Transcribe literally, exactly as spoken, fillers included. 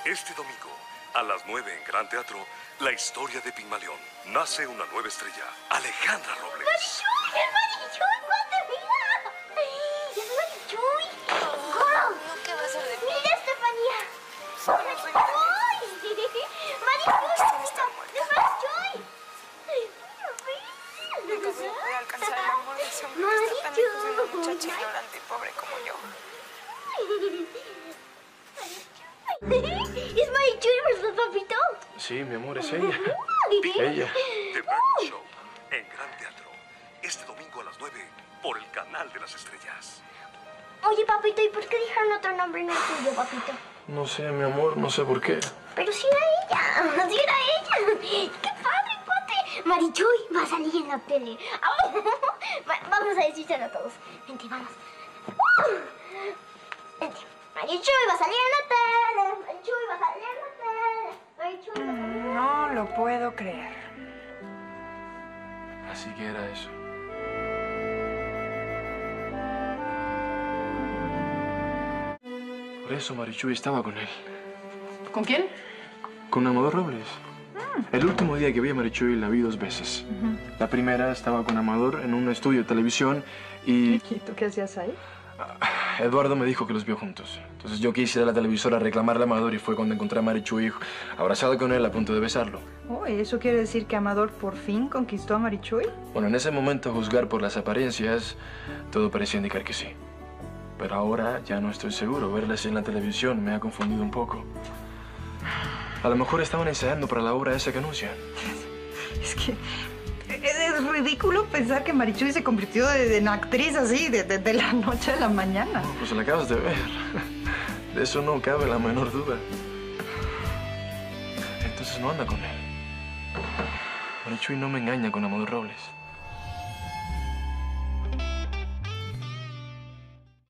Este domingo, a las nueve en Gran Teatro, la historia de Pigmalión. Nace una nueva estrella, Alejandra Robles. ¡Marichuy! ¡Es Marichuy! ¡Cuánta vida! ¡Es Marichuy! ¡Guau! ¿Qué va a ser de mí? ¡Mira, Estefanía! ¡Marichuy! ¡Marichuy! ¡Es Marichuy! Nunca voy a poder alcanzar el amor de ese hombre que está tan lejos de una muchacha ignorante y pobre como yo. ¿Es Marichuy, verdad, papito? Sí, mi amor, es ella. Ella. The Bernie Show, en Gran Teatro. Este domingo a las nueve, por el Canal de las Estrellas. Oye, papito, ¿y por qué dijeron otro nombre no tuyo, papito? No sé, mi amor, no sé por qué. Pero sí era ella, sí era ella. ¡Qué padre, cuate! Marichuy va a salir en la tele. Va- Vamos a decírselo a todos. Vente, vamos. Vente. Marichuy va a salir en la tele. Marichuy va a salir en la tele. Marichuy va a salir en la tele. No lo puedo creer. Así que era eso. Por eso Marichuy estaba con él. ¿Con quién? Con Amador Robles. El último día que vi a Marichuy la vi dos veces. La primera estaba con Amador en un estudio de televisión y... ¿Y tú qué hacías ahí? Eduardo me dijo que los vio juntos. Entonces yo quise ir a la televisora a reclamarle a Amador y fue cuando encontré a Marichuy abrazado con él a punto de besarlo. Oh, ¿y eso quiere decir que Amador por fin conquistó a Marichuy? Bueno, en ese momento, a juzgar por las apariencias, todo parecía indicar que sí. Pero ahora ya no estoy seguro. Verlas en la televisión me ha confundido un poco. A lo mejor estaban ensayando para la obra esa que anuncian. Es que es ridículo pensar que Marichuy se convirtió de- en actriz así, de, de- de la noche a la mañana. Pues la acabas de ver. De eso no cabe la menor duda. Entonces no anda con él. Marichuy no me engaña con Amador Robles.